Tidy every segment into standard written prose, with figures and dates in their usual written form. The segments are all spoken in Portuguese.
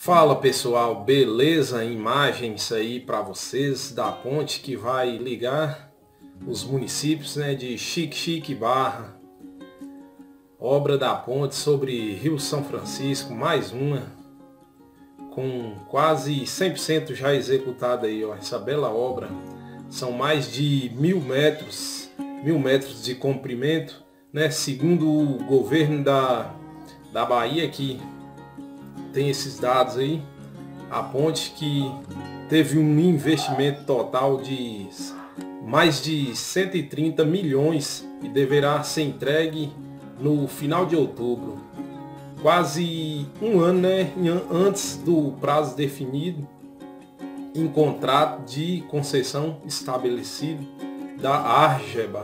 Fala pessoal, beleza? Imagens aí para vocês da ponte que vai ligar os municípios, de Xique-Xique e Barra. Obra da ponte sobre Rio São Francisco, mais uma, com quase 100% já executada aí, ó, essa bela obra. São mais de 1000 metros de comprimento, segundo o governo da Bahia, que tem esses dados aí. A ponte que teve um investimento total de mais de 130 milhões e deverá ser entregue no final de outubro, quase um ano antes do prazo definido em contrato de concessão estabelecido da Argerba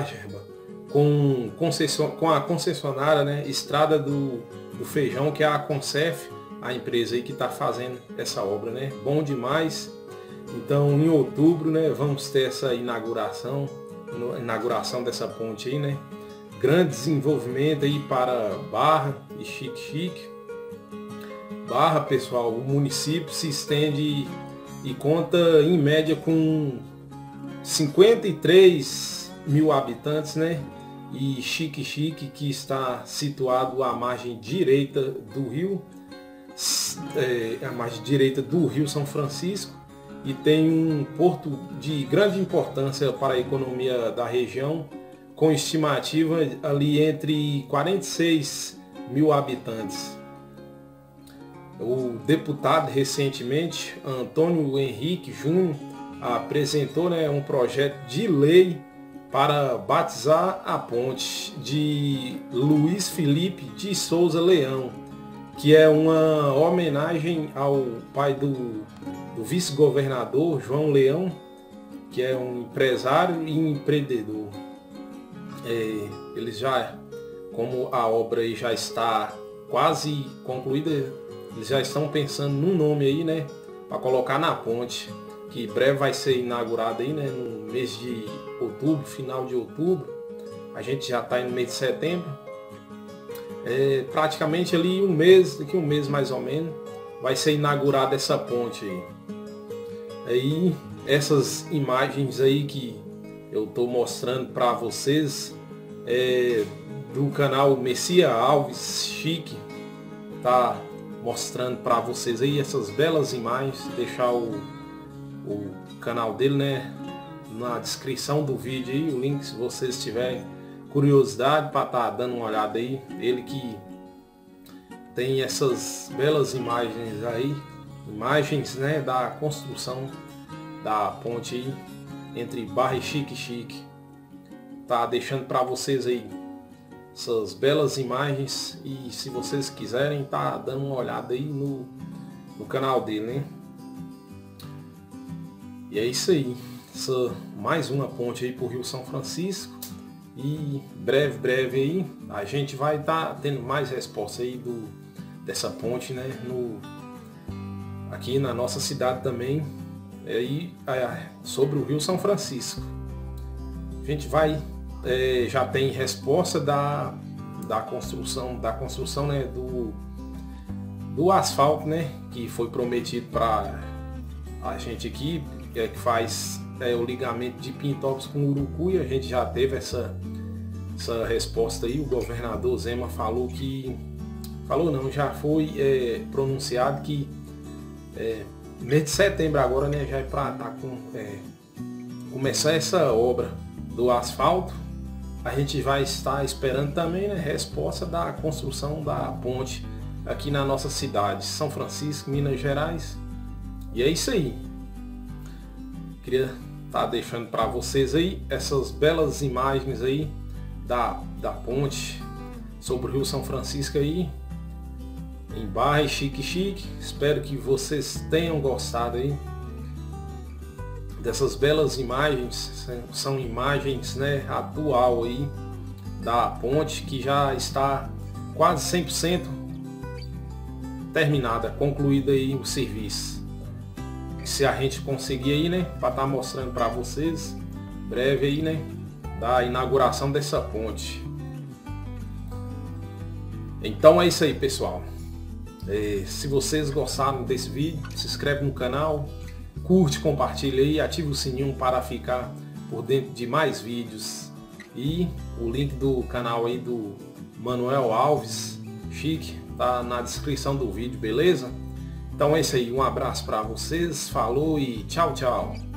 com a concessionária, Estrada do Feijão, que é a Concef, a empresa aí que está fazendo essa obra, Bom demais. Então em outubro, vamos ter essa inauguração dessa ponte aí, Grande desenvolvimento aí para Barra e Xique-Xique. Barra, pessoal, o município se estende e conta em média com 53 mil habitantes, E Xique-Xique, que está situado à margem direita do rio, São Francisco, e tem um porto de grande importância para a economia da região, com estimativa ali entre 46 mil habitantes. O deputado recentemente, Antônio Henrique Júnior, apresentou um projeto de lei para batizar a ponte de Luiz Felipe de Souza Leão, que é uma homenagem ao pai do vice-governador João Leão, que é um empresário e empreendedor. Eles já, como a obra aí já está quase concluída, eles já estão pensando num nome aí, para colocar na ponte, que breve vai ser inaugurada aí, no mês de outubro, final de outubro. A gente já está no mês de setembro. Praticamente ali daqui um mês mais ou menos, vai ser inaugurada essa ponte aí. Aí essas imagens aí que eu estou mostrando para vocês do canal Messias Alves Chique, tá mostrando para vocês aí essas belas imagens. Deixar o canal dele, na descrição do vídeo aí, o link, se vocês tiverem curiosidade para estar dando uma olhada aí. Ele que tem essas belas imagens aí, da construção da ponte aí entre Barra e Xique-Xique. Tá deixando para vocês aí essas belas imagens, e se vocês quiserem tá dando uma olhada aí no canal dele, E é isso aí, mais uma ponte aí pro Rio São Francisco, e breve aí a gente vai estar tendo mais resposta aí dessa ponte, aqui na nossa cidade também, sobre o Rio São Francisco. A gente vai já tem resposta da construção do asfalto, que foi prometido para a gente aqui, que faz o ligamento de Pintópolis com Urucuia. A gente já teve essa resposta aí. O governador Zema já foi pronunciado que mês de setembro agora, já é para começar essa obra do asfalto. A gente vai estar esperando também resposta da construção da ponte aqui na nossa cidade, São Francisco, Minas Gerais. E é isso aí. Queria estar deixando para vocês aí essas belas imagens aí da ponte sobre o Rio São Francisco aí, em Barra e Xique-Xique. Espero que vocês tenham gostado aí dessas belas imagens. São imagens atual aí da ponte, que já está quase 100% terminada, concluída aí o serviço. Se a gente conseguir aí, para estar mostrando para vocês breve aí, da inauguração dessa ponte. Então é isso aí, pessoal. Se vocês gostaram desse vídeo, se inscreve no canal, curte, compartilha aí, ativa o sininho para ficar por dentro de mais vídeos. E o link do canal aí do Manuel Alves Chique tá na descrição do vídeo, beleza? Então é isso aí, um abraço para vocês, falou e tchau, tchau.